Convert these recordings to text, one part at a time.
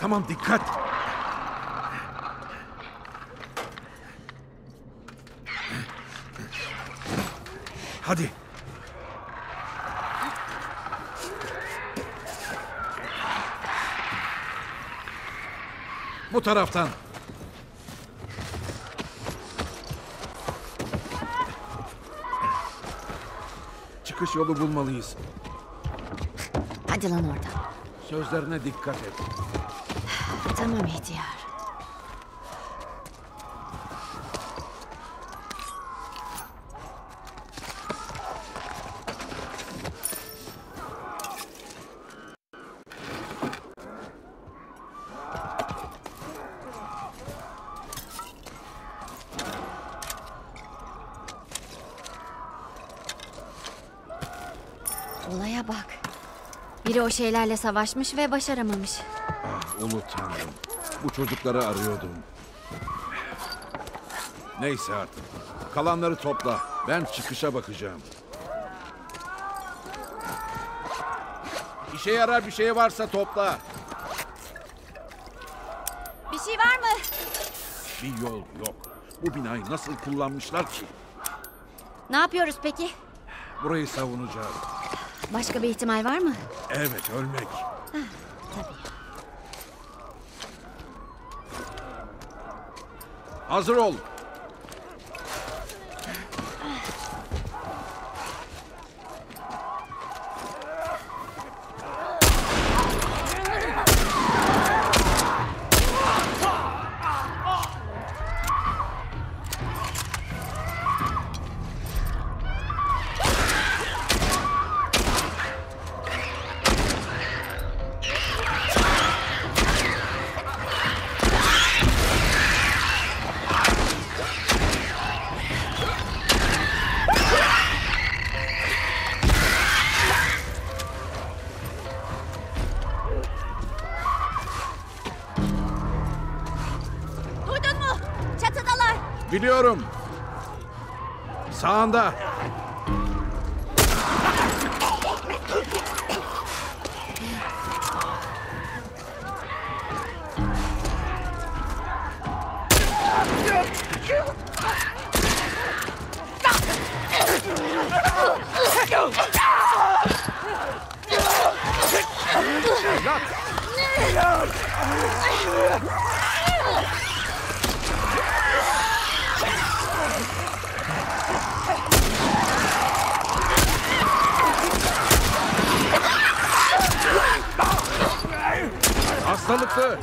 Tamam, dikkat. Hadi. Bu taraftan. Çıkış yolu bulmalıyız. Hadi lan oradan. Sözlerine dikkat et. Tamam ihtiyar. Olaya bak. Biri o şeylerle savaşmış ve başaramamış. Ah, ulu tanrım. Bu çocukları arıyordum. Neyse artık. Kalanları topla. Ben çıkışa bakacağım. İşe yarar bir şey varsa topla. Bir şey var mı? Bir yol yok. Bu binayı nasıl kullanmışlar ki? Ne yapıyoruz peki? Burayı savunacağım. Başka bir ihtimal var mı? Evet, ölmek. Tabii. Hazır ol. Duydun mu? Çatıdalar. Biliyorum. Sağında. Hastalıklı.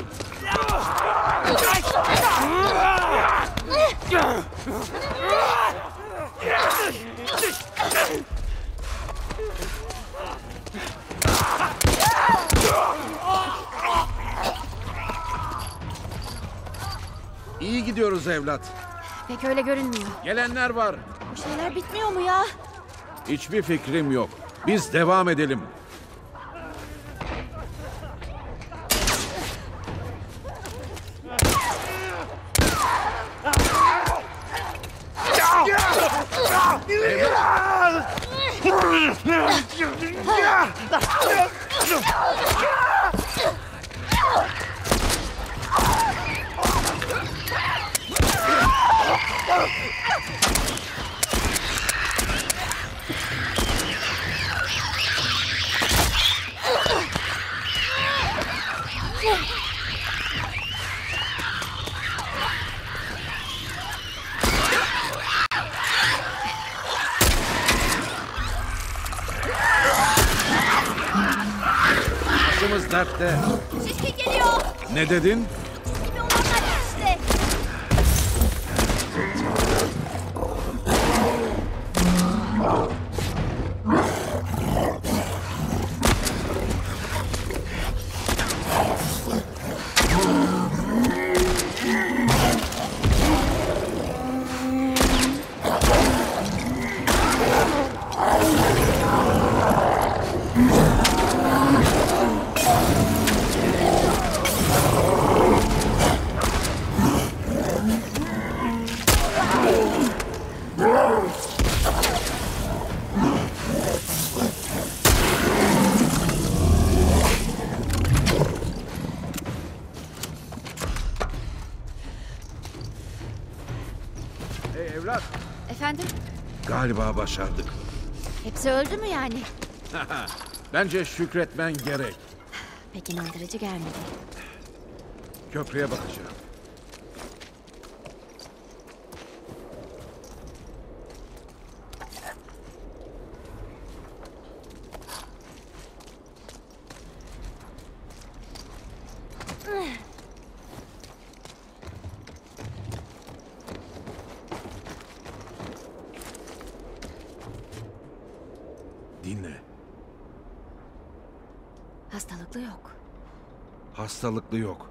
İyi gidiyoruz evlat. Pek öyle görünmüyor. Gelenler var. Bu şeyler bitmiyor mu ya? Hiçbir fikrim yok. Biz devam edelim. Başımız dertte. Şişkin geliyor. Ne dedin? Gibi olanlar işte. Galiba başardık. Hepsi öldü mü yani? Bence şükretmen gerek. Pek inandırıcı gelmedi. Köprüye bakacağım. Dinle. Hastalıklı yok. Hastalıklı yok.